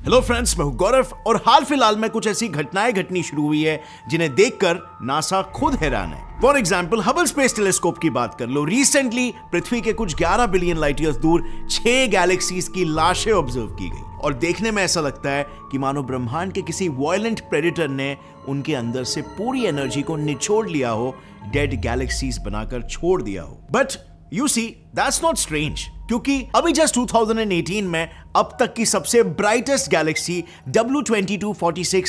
Hello friends, मैं हूं गौरव और हाल फिलहाल में कुछ ऐसी घटनाएं घटनी शुरू हुई है जिन्हें देखकर नासा खुद हैरान है। For example Hubble space telescope की बात कर लो। रिसेंटली पृथ्वी के कुछ 11 बिलियन लाइट ईयर्स दूर 6 गैलेक्सीज की लाशें ऑब्जर्व की गई और देखने में ऐसा लगता है कि मानो ब्रह्मांड के किसी वायलेंट प्रेडेटर ने उनके अंदर से पूरी एनर्जी को निचोड़ लिया हो, डेड गैलेक्सीज बनाकर छोड़ दिया हो। But you see that's not strange, क्योंकि अभी जस्ट 2018 में अब तक की सबसे ब्राइटेस्ट गैलेक्सी W2246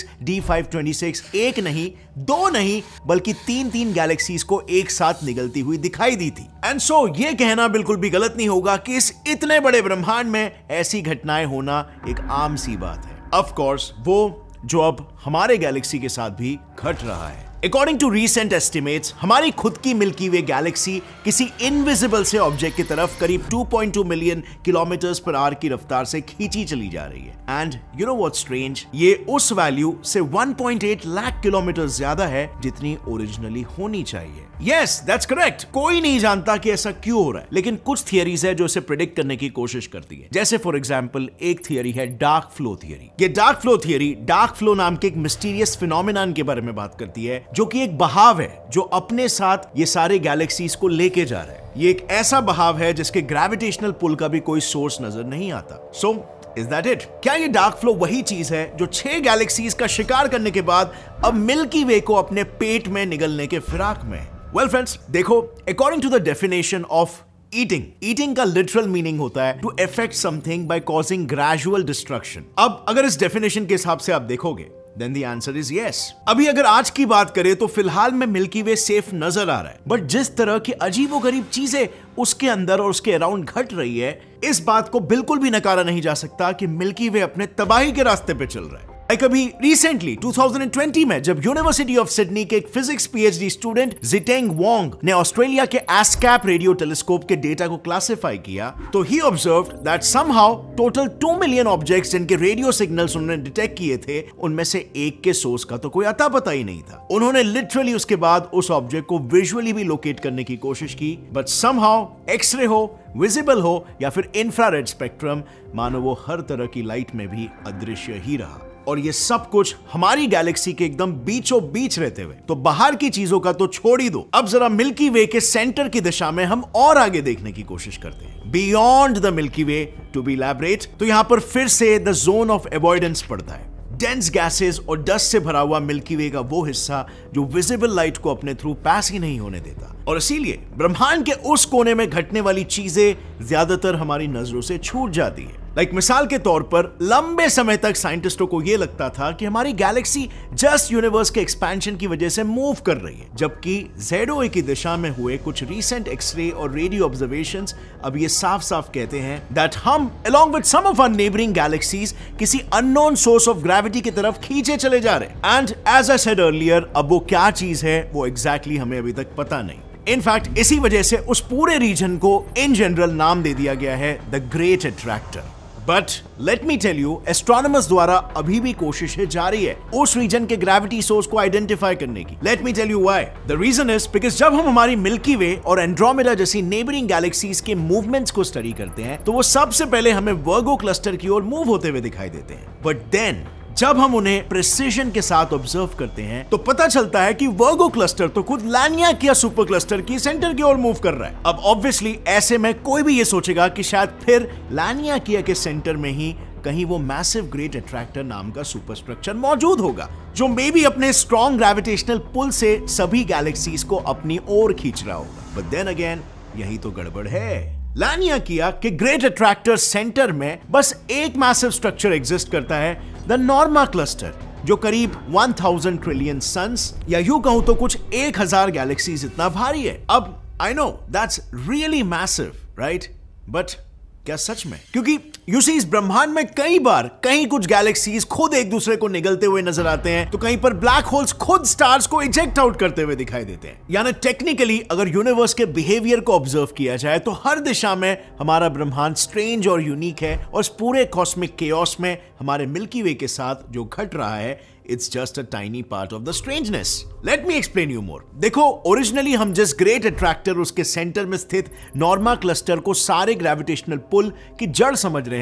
D526 एक नहीं, दो नहीं, बल्कि तीन गैलेक्सीज को एक साथ निगलती हुई दिखाई दी थी। एंड सो ये कहना बिल्कुल भी गलत नहीं होगा कि इस इतने बड़े ब्रह्मांड में ऐसी घटनाएं होना एक आम सी बात है। ऑफ कोर्स वो जो अब हमारे गैलेक्सी के साथ भी घट रहा है। अकॉर्डिंग टू रीसेंट एस्टिमेट्स, हमारी खुद की मिल्की वे गैलेक्सी किसी इनविजिबल से ऑब्जेक्ट की तरफ करीब 2.2 मिलियन किलोमीटर्स पर आवर की रफ्तार से खींची चली जा रही है। And you know what's strange, ये उस वैल्यू से 1.8 लाख किलोमीटर ज्यादा है जितनी ओरिजिनली होनी चाहिए। Yes, that's correct. कोई नहीं जानता कि ऐसा क्यों हो रहा है, लेकिन कुछ थियरीज है जो इसे प्रेडिक्ट करने की कोशिश करती है। जैसे फॉर एग्जांपल एक थियरी है डार्क फ्लो थियरी। ये dark flow theory dark flow नाम के एक मिस्टीरियस फिनोमेनन के बारे में बात करती है, जो कि एक बहाव है जो अपने साथ ये सारे गैलेक्सीज को लेके जा रहा है। ये एक ऐसा बहाव है जिसके ग्रेविटेशनल पुल का भी कोई सोर्स नजर नहीं आता। So is that it? क्या ये डार्क फ्लो वही चीज है जो 6 गैलेक्सीज का शिकार करने के बाद अब मिल्की वे को अपने पेट में निगलने के फिराक में? वेल फ्रेंड्स, देखो, according to the definition of eating का लिटरल मीनिंग होता है to affect something by causing gradual destruction. अब अगर इस डेफिनेशन के हिसाब से आप देखोगे, then the answer is yes। अभी अगर आज की बात करें तो फिलहाल में मिल्की वे सेफ नजर आ रहा है, बट जिस तरह की अजीबोगरीब चीजें उसके अंदर और उसके अराउंड घट रही है, इस बात को बिल्कुल भी नकारा नहीं जा सकता कि मिल्की वे अपने तबाही के रास्ते पे चल रहा है। अभी रिसेंटली 2020 में जब यूनिवर्सिटी ऑफ सिडनी के एक physics PhD student Jiteng Wong ने ऑस्ट्रेलिया के एस्कैप रेडियो टेलीस्कोप के डेटा को क्लासिफाई किया, तो ही observed that somehow total 2 million objects जिनके रेडियो सिग्नल्स उन्होंने डिटेक्ट किए थे, उनमें से एक के सोर्स का तो कोई अता पता ही नहीं था। उन्होंने लिटरली उसके बाद उस ऑब्जेक्ट को विजुअली भी लोकेट करने की कोशिश की, बट समहाउ एक्सरे हो, विजिबल हो या फिर इंफ्रारेड स्पेक्ट्रम, मानो वो हर तरह की लाइट में भी अदृश्य ही रहा। और ये सब कुछ हमारी गैलेक्सी के एकदम बीचों बीच रहते हुए। तो बाहर की चीजों का तो छोड़ ही दो, अब जरा मिल्की वे के सेंटर की दिशा में हम और आगे देखने की कोशिश करते हैं। Beyond the Milky Way, to be elaborate, तो यहां पर फिर से द जोन ऑफ अवॉइडेंस पड़ता है। डेंस गैसेस और डस्ट से भरा हुआ मिल्की वे का वो हिस्सा जो विजिबल लाइट को अपने थ्रू पास ही नहीं होने देता, और इसीलिए ब्रह्मांड के उस कोने में घटने वाली चीजें ज्यादातर हमारी नजरों से छूट जाती है। मिसाल के तौर पर लंबे समय तक साइंटिस्टों को यह लगता था कि हमारी गैलेक्सी जस्ट यूनिवर्स के एक्सपेंशन की वजह से मूव कर रही है, जबकि ZOA की दिशा में हुए कुछ रीसेंट एक्सरे और रेडियो ऑब्जर्वेशंस अब ये साफ साफ कहते हैं दैट हम along with some of our neighboring galaxies किसी अननोन सोर्स ऑफ ग्रेविटी की तरफ खींचे चले जा रहे हैं। And as I said earlier, अब वो क्या चीज है वो एग्जैक्टली हमें अभी तक पता नहीं। इनफैक्ट इसी वजह से उस पूरे रीजन को इन जनरल नाम दे दिया गया है the Great Attractor. But let me tell you, astronomers द्वारा अभी भी कोशिशें जारी है उस रीजन के ग्रेविटी सोर्स को आइडेंटिफाई करने की। Let me tell you why. The reason is because जब हम हमारी मिल्की वे और एंड्रोमेडा जैसी नेबरिंग गैलेक्सीज के मूवमेंट्स को स्टडी करते हैं, तो वो सबसे पहले हमें वर्गो क्लस्टर की ओर मूव होते हुए दिखाई देते हैं। बट देन जब हम उन्हें प्रिसिजन के साथ ऑब्जर्व करते हैं तो पता चलता है कि वर्गो क्लस्टर तो खुद लैनियाकिया सुपर क्लस्टर की सेंटर की ओर मूव कर रहा है। अब ऑब्वियसली ऐसे में कोई भी ये सोचेगा कि शायद फिर लैनियाकिया के सेंटर में ही कहीं वो मैसिव ग्रेट अट्रैक्टर नाम का सुपर स्ट्रक्चर मौजूद होगा, जो मे बी अपने स्ट्रॉन्ग ग्रेविटेशनल पुल से सभी गैलेक्सीज को अपनी ओर खींच रहा होगा। बट देन अगेन, यही तो गड़बड़ है। लैनियाकिया के ग्रेट अट्रैक्टर सेंटर में बस एक मैसिव स्ट्रक्चर एग्जिस्ट करता है, द नॉर्मा क्लस्टर, जो करीब 1000 ट्रिलियन सन्स या यूं कहूं तो कुछ 1000 गैलेक्सीज इतना भारी है। अब I know that's really massive, right? But क्या सच में? क्योंकि यू सी, इस ब्रह्मांड में कई बार कहीं कुछ गैलेक्सीज खुद एक दूसरे को निगलते हुए नजर आते हैं, तो कहीं पर ब्लैक होल्स खुद स्टार्स को इजेक्ट आउट करते हुए दिखाई देते हैं। यानी टेक्निकली अगर यूनिवर्स के बिहेवियर को ऑब्जर्व किया जाए तो हर दिशा में हमारा ब्रह्मांड स्ट्रेंज और यूनिक है, और इस पूरे कॉस्मिक केओस में हमारे मिल्की वे के साथ जो घट रहा है, it's just a tiny part of the strangeness. Let me explain you more. देखो, ओरिजिनली हम जिस ग्रेट अट्रैक्टर उसके सेंटर में स्थित नॉर्मा क्लस्टर को सारे ग्रेविटेशनल पुल की जड़ समझ रहे हैं,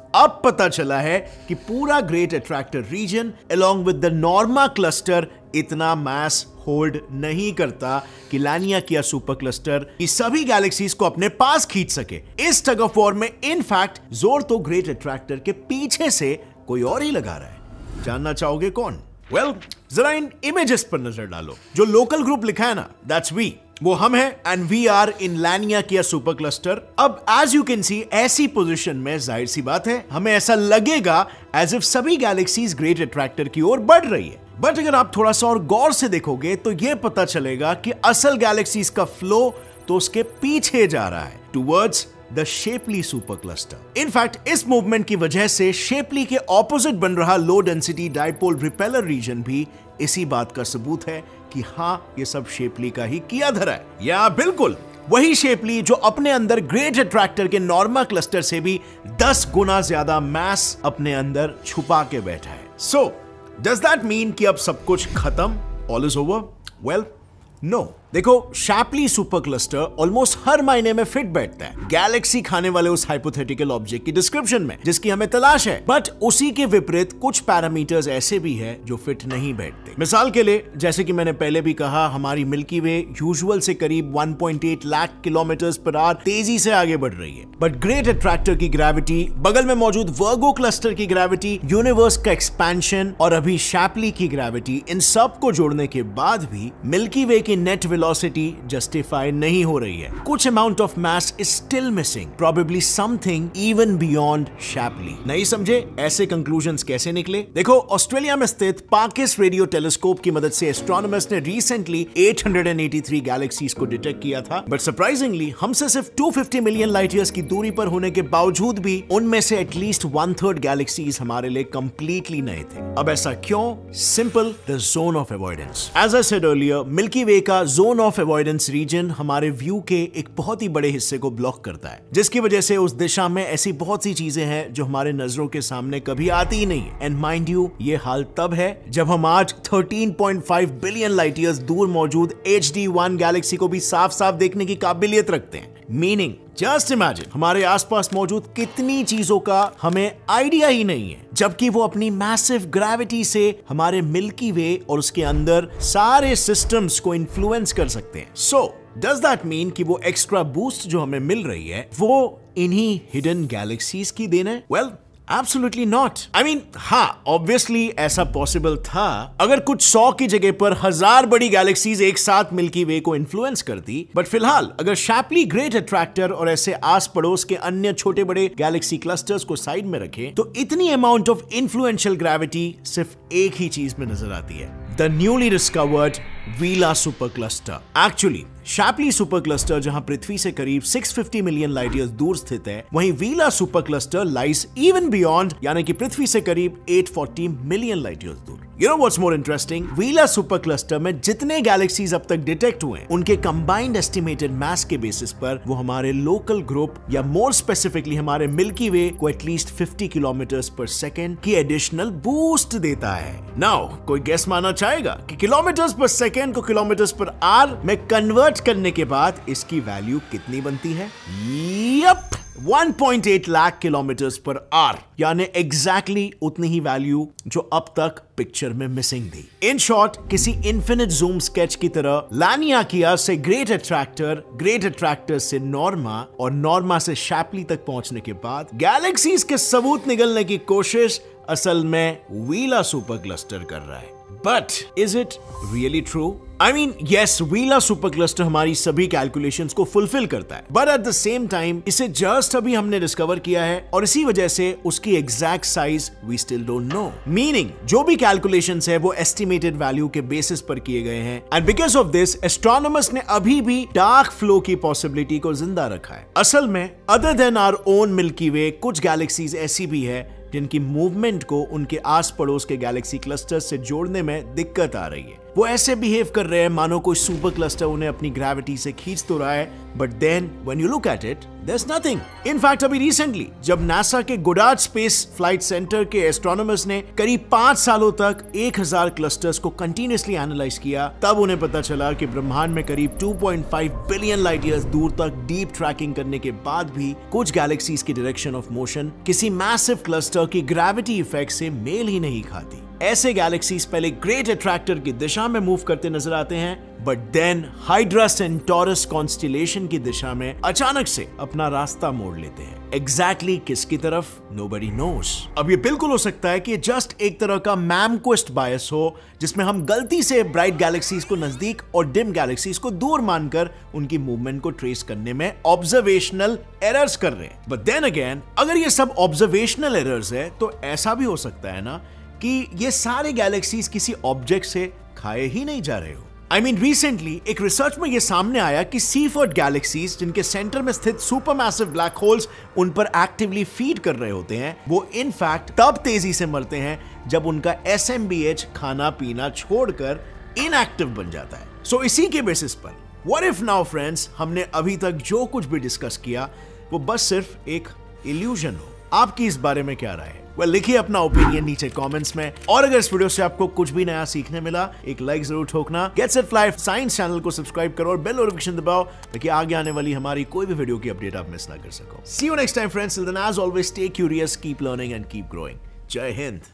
अब पता चला है कि पूरा Great Attractor region along with the Norma cluster इतना मास होल्ड नहीं करता कि लानियाकिया सुपर क्लस्टर की सभी गैलेक्सीज को अपने पास खींच सके। इस टग ऑफ वॉर में इनफैक्ट जोर तो ग्रेट अट्रैक्टर के पीछे से कोई और ही लगा रहा है। जानना चाहोगे कौन? वेल, जरा इन इमेजेस पर नजर डालो। जो लोकल ग्रुप लिखा है ना, दैट्स वी, वो हम हैं and we are in Laniakea super cluster. अब एज यू कैन सी ऐसी पोजीशन में जाहिर सी बात है हमें ऐसा लगेगा एज इफ सभी गैलेक्सीज ग्रेट अट्रैक्टर की ओर बढ़ रही है। बट अगर आप थोड़ा सा और गौर से देखोगे तो यह पता चलेगा कि असल गैलेक्सीज का फ्लो तो उसके पीछे जा रहा है, towards the Shapley super cluster. In fact इस मूवमेंट की वजह से शेपली के ऑपोजिट बन रहा low density dipole repeller region भी इसी बात का सबूत है कि हाँ, ये सब शेपली का ही किया धरा है। या बिल्कुल वही शेपली जो अपने अंदर ग्रेट अट्रैक्टर के नॉर्मा क्लस्टर से भी 10 गुना ज्यादा मास अपने अंदर छुपा के बैठा है। सो डज दैट मीन कि अब सब कुछ खत्म, all is over? Well, no. देखो, शैपली सुपर क्लस्टर ऑलमोस्ट हर मायने में फिट बैठता है गैलेक्सी खाने वाले उस हाइपोथेटिकल ऑब्जेक्ट की डिस्क्रिप्शन में जिसकी हमें तलाश है। बट उसी के विपरीत कुछ पैरामीटर्स ऐसे भी है जो फिट नहीं बैठते। मिसाल के लिए, जैसे कि मैंने पहले भी कहा, हमारी मिल्की वे यूजुअल से करीब 1.8 लाख किलोमीटर्स पर आवर तेजी से आगे बढ़ रही है। बट ग्रेट अट्रैक्टर की ग्रेविटी, बगल में मौजूद वर्गो क्लस्टर की ग्रेविटी, यूनिवर्स का एक्सपेंशन और अभी शैपली की ग्रेविटी, इन सब को जोड़ने के बाद भी मिल्की वे की नेट वेलोसिटी जस्टिफाई नहीं हो रही है। कुछ amount of mass is still missing, probably something even beyond Shapley. नहीं समझे? ऐसे कंक्लूजन्स कैसे निकले? देखो, ऑस्ट्रेलिया में स्थित पार्किस रेडियो टेलीस्कोप की मदद से एस्ट्रोनॉमर्स ने रिसेंटली 883 गैलेक्सीज को डिटेक्ट किया था। बट सरप्राइजिंगली हमसे सिर्फ 250 मिलियन लाइट ईयर्स की दूरी पर होने के बावजूद भी उनमें से एटलीस्ट 1/3 गैलेक्सीज हमारे लिए कंप्लीटली नए थे। अब ऐसा क्यों? Simple, the zone of avoidance. As I said earlier, Milky Way का जोन ऑफ अवॉइडेंस रीजन हमारे व्यू के एक बहुत ही बड़े हिस्से को ब्लॉक करता है, जिसकी वजह से उस दिशा में ऐसी बहुत सी चीजें हैं जो हमारे नजरों के सामने कभी आती ही नहीं है। एंड माइंड यू, ये हाल तब है जब हम आज 13.5 बिलियन लाइट ईयर्स दूर मौजूद HD1 गैलेक्सी को भी साफ साफ देखने की काबिलियत रखते हैं। मीनिंग, जस्ट इमेजिन, हमारे आसपास मौजूद कितनी चीजों का हमें आइडिया ही नहीं है, जबकि वो अपनी मैसिव ग्रेविटी से हमारे मिल्की वे और उसके अंदर सारे सिस्टम्स को इन्फ्लुएंस कर सकते हैं। सो डज दैट मीन कि वो एक्स्ट्रा बूस्ट जो हमें मिल रही है वो इन्हीं हिडन गैलेक्सीज की देन है? Well, absolutely not. I mean, हाँ, ऑब्वियसली ऐसा पॉसिबल था अगर कुछ 100 की जगह पर 1000 बड़ी गैलेक्सीज एक साथ मिल्की वे को इन्फ्लुएंस करती। बट फिलहाल अगर शैपली, ग्रेट अट्रैक्टर और ऐसे आस पड़ोस के अन्य छोटे बड़े गैलेक्सी क्लस्टर्स को साइड में रखें तो इतनी अमाउंट ऑफ इन्फ्लुएंशियल ग्रेविटी सिर्फ एक ही चीज में नजर आती है, the newly discovered Vela super cluster. Actually Shapley super cluster जहां पृथ्वी से करीब 650 मिलियन लाइट ईयर्स दूर स्थित है, वहीं Vela super cluster lies even beyond, यानी कि पृथ्वी से करीब 840 मिलियन लाइट ईयर्स दूर। You know what's more interesting? Vela super cluster में जितने गैलेक्सीज अब तक डिटेक्ट हुए, उनके कंबाइंड एस्टिमेटेड मास के बेसिस पर वो हमारे लोकल ग्रुप या मोर स्पेसिफिकली हमारे मिल्की वे को एटलीस्ट 50 किलोमीटर्स पर सेकेंड की एडिशनल बूस्ट देता है। नाउ कोई गेस मारना चाहेगा कि किलोमीटर्स पर सेकेंड को किलोमीटर्स पर आर में कन्वर्ट करने के बाद इसकी वैल्यू कितनी बनती है? Yup, 1.8 lakh kilometres per hour, यानी एग्जैक्टली उतनी ही वैल्यू जो अब तक पिक्चर में मिसिंग थी। इन शॉर्ट, किसी इन्फिनिट जूम स्केच की तरह लानियाकिया से ग्रेट अट्रैक्टर, ग्रेट अट्रैक्टर से नॉर्मा और नॉर्मा से शैपली तक पहुंचने के बाद गैलेक्सीज के सबूत निगलने की कोशिश असल में वीला सुपर क्लस्टर कर रहा है। But is it really true? I mean, yes, Vela super cluster हमारी सभी कैलकुलेशंस को फुलफिल करता है, but at the same time इसे जस्ट अभी हमने डिस्कवर किया है और इसी वजह से उसकी exact size we still don't know. Meaning, जो भी कैलकुलेशंस है वो एस्टिमेटेड वैल्यू के बेसिस पर किए गए हैं, and because of this, astronomers ने अभी भी डार्क फ्लो की पॉसिबिलिटी को जिंदा रखा है। असल में, other than our own Milky Way, कुछ गैलेक्सीज ऐसी भी है जिनकी मूवमेंट को उनके आस पड़ोस के गैलेक्सी क्लस्टर से जोड़ने में दिक्कत आ रही है। वो ऐसे बिहेव कर रहे हैं मानो कोई सुपर क्लस्टर उन्हें अपनी ग्रेविटी से खींच तो रहा है, but then when you look at it there is nothing. In fact अभी रिसेंटली जब नासा के गोडार्ड स्पेस फ्लाइट सेंटर के एस्ट्रोनॉमर्स ने करीब 5 सालों तक 1000 क्लस्टर्स को कंटिन्यूअसली एनालाइज किया, तब उन्हें पता चला कि ब्रह्मांड में करीब 2.5 बिलियन लाइट ईयर्स दूर तक डीप ट्रैकिंग करने के बाद भी कुछ गैलेक्सीज की डायरेक्शन ऑफ मोशन किसी मैसिव क्लस्टर की ग्रेविटी इफेक्ट से मेल ही नहीं खाती। ऐसे गैलेक्सीज पहले ग्रेट अट्रैक्टर की दिशा में मूव करते नजर आते हैं, but then Hydra Centaurus constellation की दिशा में अचानक से अपना रास्ता मोड़ लेते हैं। एग्जैक्टली किसकी तरफ? Nobody knows. अब ये बिल्कुल हो सकता है कि जस्ट एक तरह का मैमक्विस्ट बायस हो, जिसमें हम गलती से ब्राइट गैलेक्सीज को नजदीक और डिम गैलेक्सीज को दूर मानकर उनकी मूवमेंट को ट्रेस करने में ऑब्जर्वेशनल एरर्स कर रहे हैं। बट देन अगेन, अगर ये सब ऑब्जर्वेशनल एरर्स है तो ऐसा भी हो सकता है ना कि ये सारे गैलेक्सीज किसी ऑब्जेक्ट से खाए ही नहीं जा रहे हो। I mean, रिसेंटली एक रिसर्च में यह सामने आया कि सीफर्ड गैलेक्सीज जिनके सेंटर में स्थित सुपरमैसिव ब्लैक होल्स उन पर एक्टिवली फीड कर रहे होते हैं, वो इनफैक्ट तब तेजी से मरते हैं जब उनका SMBH खाना पीना छोड़कर इनएक्टिव बन जाता है। सो इसी के बेसिस पर व्हाट इफ नाउ फ्रेंड्स, हमने अभी तक जो कुछ भी डिस्कस किया वो बस सिर्फ एक इल्यूजन हो। आपकी इस बारे में क्या राय है? वेल, लिखिए अपना ओपिनियन नीचे कमेंट्स में। और अगर इस वीडियो से आपको कुछ भी नया सीखने मिला, एक लाइक जरूर ठोकना। Get set fly science channel को सब्सक्राइब करो और बेल नोटिफिकेशन दबाओ ताकि आगे आने वाली हमारी कोई भी वीडियो की अपडेट आप मिस ना कर सको। See you next time friends, till then as always stay curious, keep learning and keep growing. जय हिंद।